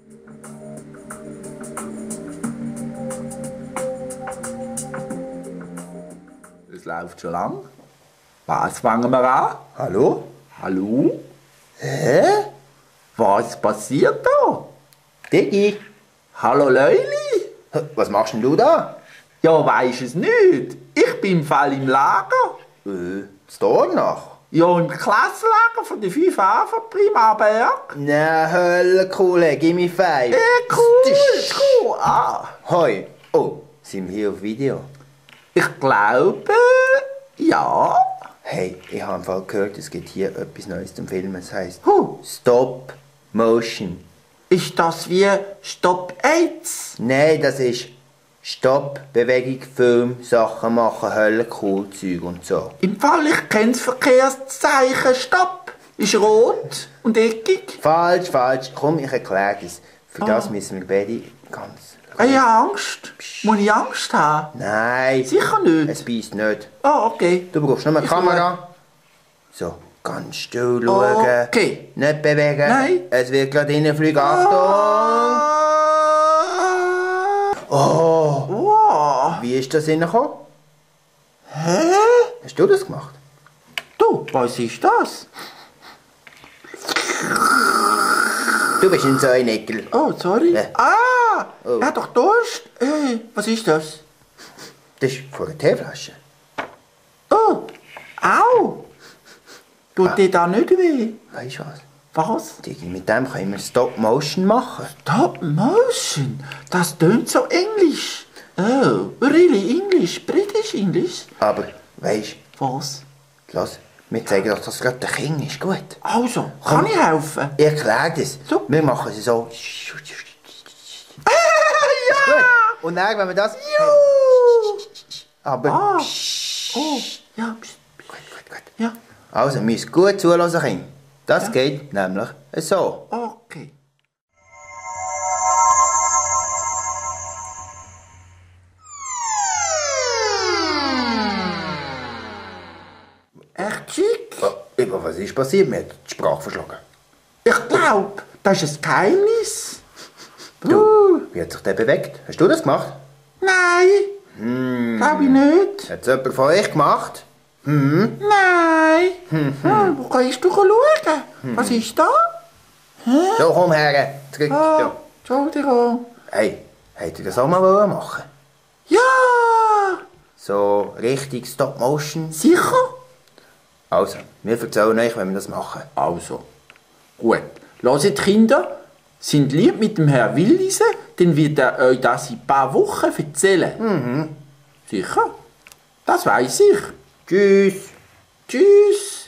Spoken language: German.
Es läuft schon lang. Was fangen wir an? Hallo? Hallo? Hä? Was passiert da? Diggi? Hallo Leuli? Was machst denn du da? Ja, weisst es nicht. Ich bin im Fall im Lager. Das Dornach? Ja, im Klassenlager von der 5a von Primarberg. Na, Hölle, coole, gimme 5. Cool. Ah. Hoi. Oh, sind wir hier auf Video? Ich glaube, ja. Hey, ich habe im Fall gehört, es gibt hier etwas Neues zum Filmen. Es heisst Huh. Stop Motion. Ist das wie Stop AIDS? Nein, das ist Stopp, Bewegung, Film, Sachen machen, Hölle, cool, Zeug und so. Im Fall, ich kenne das Verkehrszeichen Stopp. Ist rot und eckig. Falsch. Komm, ich erkläre das. Für das müssen wir beide ganz... Ich habe Angst. Muss ich Angst haben? Nein. Sicher nicht. Es beißt nicht. Ah, okay. Du brauchst nur eine Kamera. So, ganz still schauen. Okay. Nicht bewegen. Nein. Es wird gerade reinfliegen. Achtung! Oh! Wow. Wie ist das reingekommen? Hä? Hast du das gemacht? Du, was ist das? Du bist ein Säuneckel. Oh, sorry. Ja. Ah, Oh. er hat doch Durst. Was ist das? Das ist von einer Teeflasche. Oh, au. Tut dir da nicht weh? Weißt du was? Was? Digi, mit dem können wir Stop Motion machen. Stop Motion? Das tönt so englisch. Oh, really English? British English? Aber, weißt Was? du, lass, wir zeigen doch, dass es gerade der King ist. Gut. Also, kann ich helfen? Ich erkläre das. So. Wir machen es so. Ja! Gut. Und dann, wenn wir das... Aber... Ah. Psst. Oh, ja, pst, Gut. ja, Also, müsst gut zuhören, Kind. Das geht nämlich so. okay. Echt schick? Oh, was ist passiert? Mir hat die Sprache verschlagen. Ich glaube, das ist ein Geheimnis. Du, wie hat sich der bewegt? Hast du das gemacht? Nein, glaube ich nicht. Hat es jemand von euch gemacht? Nein. Wo kannst du schauen? Was ist da? So, komm her. Zurück. Ah, Ja. Entschuldigung. Hey, hättet ihr das auch mal machen? Ja, So richtig Stop Motion? sicher. Also, wir erzählen euch, wenn wir das machen. Also, gut. Hört Kinder, sind lieb mit dem Herrn Willisen, dann wird er euch das in ein paar Wochen erzählen. Sicher? Das weiß ich. Tschüss. Tschüss.